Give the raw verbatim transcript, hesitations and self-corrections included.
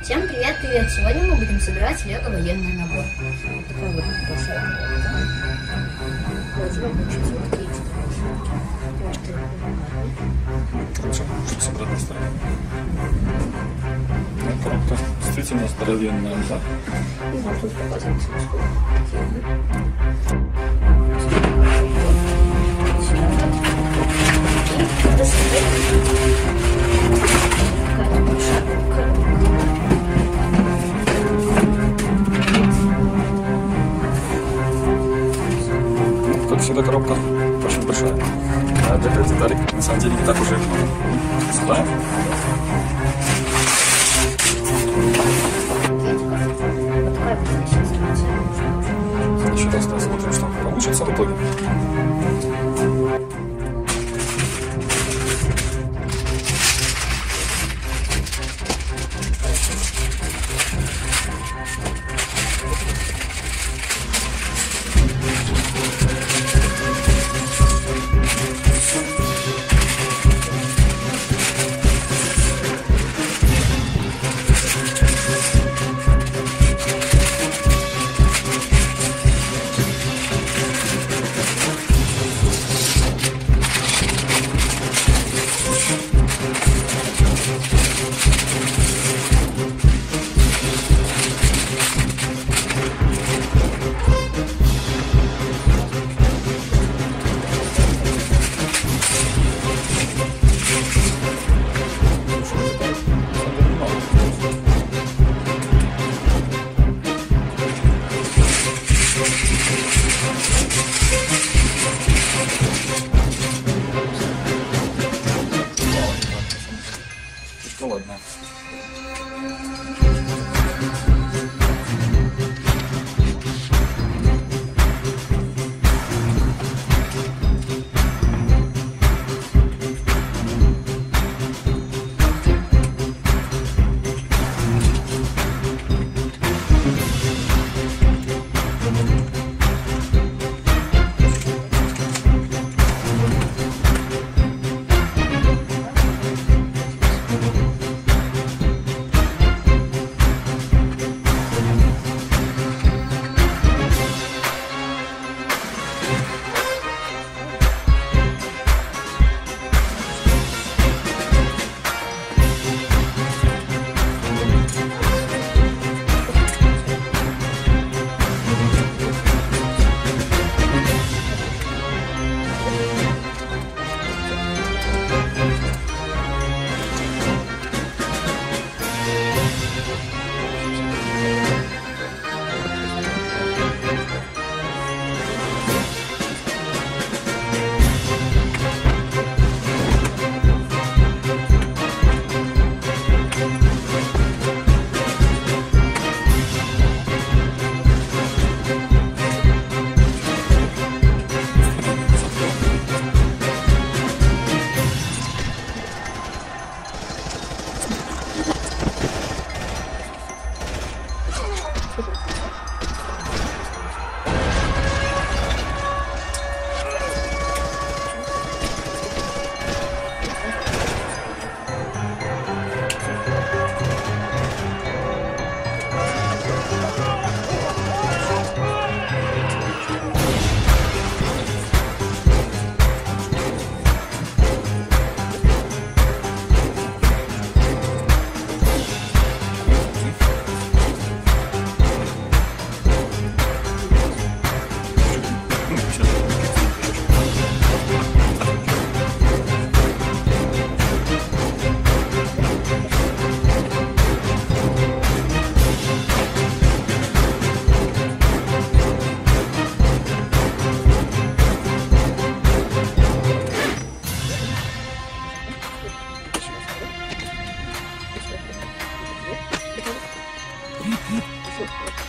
Всем привет, привет! Сегодня мы будем собирать лего военный набор. Вот такой вот большой коробка. Должно быть вот тридцать Что собрать на столе? Коробка действительно здоровенная, да? И вот тут показывается, сколько. Как всегда, коробка очень большая. А для трех деталей на самом деле не так уже много. Сюда. Еще раз посмотрим, что получится в итоге. Ну ладно. Thank you.